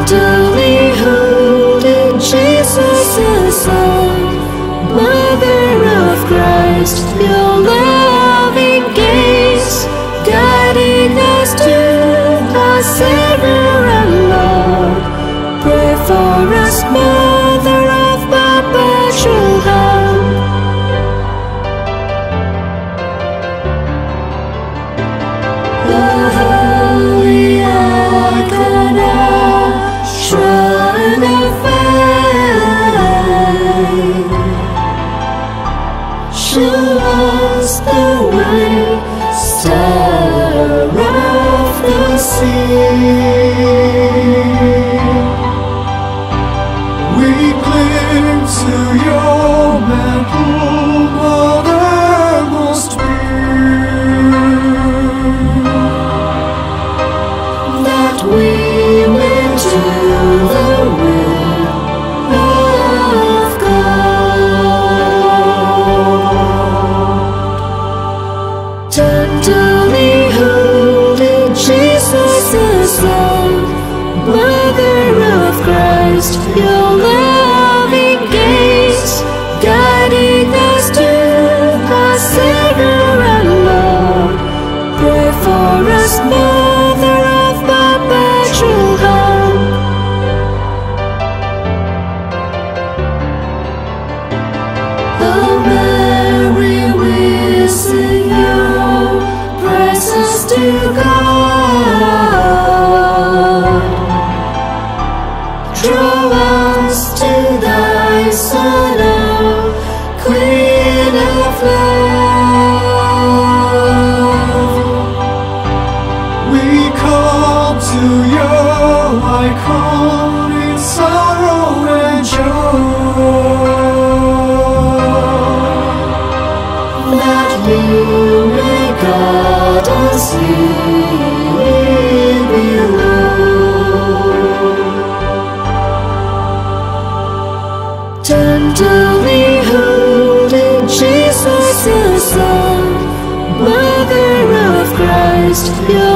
Tenderly holding Jesus the Son, Mother of Christ, your loving gaze, guiding us to our Savior and Lord. Pray for us, Mother of perpetual help. The holy Elkanah, shrine of faith, show us the way, star of the sea. We cling to your mantle, Mother most pure, that we may do the will of God. Tenderly holding Jesus the Son, Mother of Christ, your loving gaze, guiding us to our Savior and Lord. Pray for us, Mother of perpetual help. Oh Mary, we sing your praises to God. Draw us to thy Son, O Queen of love. we call to your icon in sorrow and joy, That you may guard us here below. Tenderly holding Jesus the Son, Mother of Christ, your